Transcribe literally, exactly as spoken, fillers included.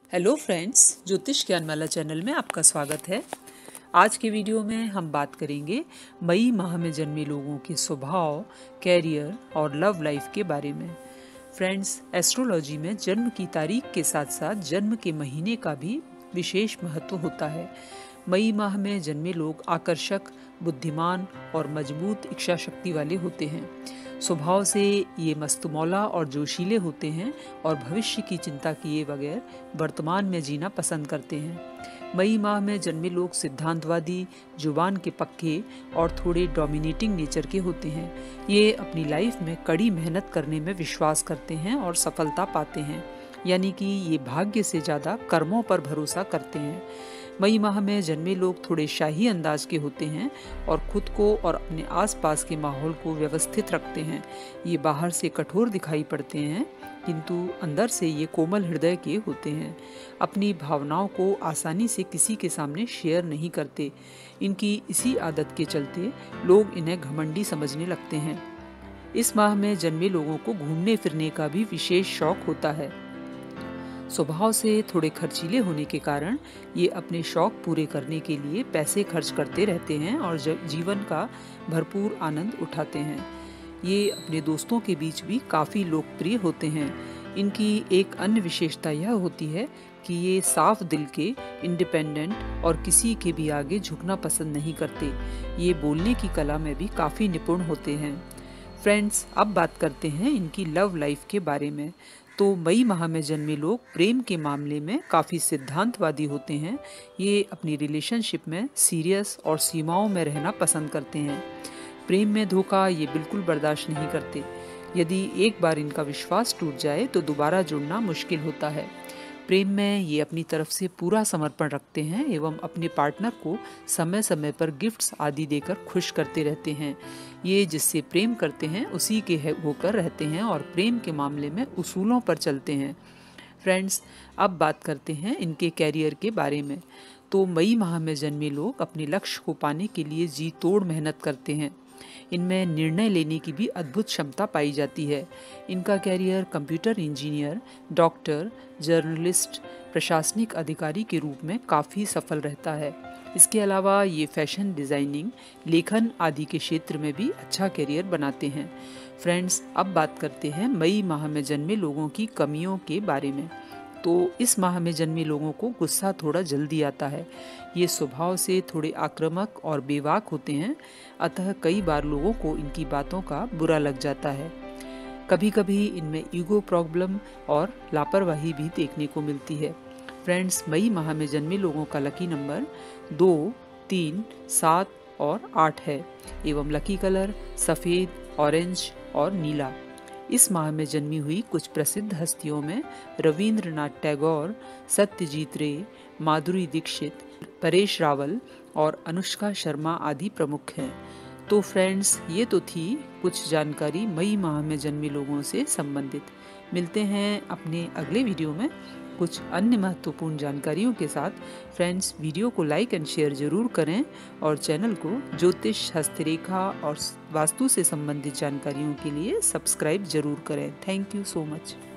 Hello friends, ज्योतिष ज्ञानमाला channel में आपका स्वागत है। आज के वीडियो में हम बात करेंगे मई माह में जन्मे लोगों के स्वभाव, कैरियर और लव लाइफ के बारे में। फ्रेंड्स, एस्ट्रोलॉजी में जन्म की तारीख के साथ साथ जन्म के महीने का भी विशेष महत्व होता है। मई माह में जन्मे लोग आकर्षक, बुद्धिमान और मजबूत इच्छा शक्ति वाले होते हैं। स्वभाव से ये मस्तमौला और जोशीले होते हैं और भविष्य की चिंता किए बगैर वर्तमान में जीना पसंद करते हैं। मई माह में जन्मे लोग सिद्धांतवादी, जुबान के पक्के और थोड़े डोमिनेटिंग नेचर के होते हैं। ये अपनी लाइफ में कड़ी मेहनत करने में विश्वास करते हैं और सफलता पाते हैं, यानी कि ये भाग्य से ज़्यादा कर्मों पर भरोसा करते हैं। मई माह में जन्मे लोग थोड़े शाही अंदाज के होते हैं और खुद को और अपने आसपास के माहौल को व्यवस्थित रखते हैं। ये बाहर से कठोर दिखाई पड़ते हैं, किंतु अंदर से ये कोमल हृदय के होते हैं। अपनी भावनाओं को आसानी से किसी के सामने शेयर नहीं करते। इनकी इसी आदत के चलते लोग इन्हें घमंडी समझने लगते हैं। इस माह में जन्मे लोगों को घूमने फिरने का भी विशेष शौक होता है। स्वभाव से थोड़े खर्चीले होने के कारण ये अपने शौक पूरे करने के लिए पैसे खर्च करते रहते हैं और जीवन का भरपूर आनंद उठाते हैं। ये अपने दोस्तों के बीच भी काफ़ी लोकप्रिय होते हैं। इनकी एक अन्य विशेषता यह होती है कि ये साफ दिल के, इंडिपेंडेंट और किसी के भी आगे झुकना पसंद नहीं करते। ये बोलने की कला में भी काफ़ी निपुण होते हैं। फ्रेंड्स, अब बात करते हैं इनकी लव लाइफ के बारे में। तो मई माह में जन्मे लोग प्रेम के मामले में काफ़ी सिद्धांतवादी होते हैं। ये अपनी रिलेशनशिप में सीरियस और सीमाओं में रहना पसंद करते हैं। प्रेम में धोखा ये बिल्कुल बर्दाश्त नहीं करते। यदि एक बार इनका विश्वास टूट जाए तो दोबारा जुड़ना मुश्किल होता है। प्रेम में ये अपनी तरफ से पूरा समर्पण रखते हैं एवं अपने पार्टनर को समय समय पर गिफ्ट्स आदि देकर खुश करते रहते हैं। ये जिससे प्रेम करते हैं उसी के होकर रहते हैं और प्रेम के मामले में उसूलों पर चलते हैं। फ्रेंड्स, अब बात करते हैं इनके कैरियर के बारे में। तो मई माह में जन्मे लोग अपने लक्ष्य को पाने के लिए जी तोड़ मेहनत करते हैं। इनमें निर्णय लेने की भी अद्भुत क्षमता पाई जाती है। इनका career computer engineer, doctor, journalist, प्रशासनिक अधिकारी के रूप में काफ़ी सफल रहता है। इसके अलावा ये फैशन डिज़ाइनिंग, लेखन आदि के क्षेत्र में भी अच्छा कैरियर बनाते हैं। फ्रेंड्स, अब बात करते हैं मई माह में जन्मे लोगों की कमियों के बारे में। तो इस माह में जन्मे लोगों को गुस्सा थोड़ा जल्दी आता है। ये स्वभाव से थोड़े आक्रामक और बेबाक होते हैं, अतः कई बार लोगों को इनकी बातों का बुरा लग जाता है। कभी कभी इनमें ईगो प्रॉब्लम और लापरवाही भी देखने को मिलती है। फ्रेंड्स, मई माह में जन्मे लोगों का लकी नंबर दो, तीन, सात और आठ है एवं लकी कलर सफ़ेद, ऑरेंज और नीला। इस माह में जन्मी हुई कुछ प्रसिद्ध हस्तियों में रविंद्रनाथ टैगोर, सत्यजीत रे, माधुरी दीक्षित, परेश रावल और अनुष्का शर्मा आदि प्रमुख हैं। तो फ्रेंड्स, ये तो थी कुछ जानकारी मई माह में जन्मे लोगों से संबंधित। मिलते हैं अपने अगले वीडियो में कुछ अन्य महत्वपूर्ण जानकारियों के साथ। फ्रेंड्स, वीडियो को लाइक एंड शेयर जरूर करें और चैनल को ज्योतिष, हस्तरेखा और वास्तु से संबंधित जानकारियों के लिए सब्सक्राइब जरूर करें। Thank you so much.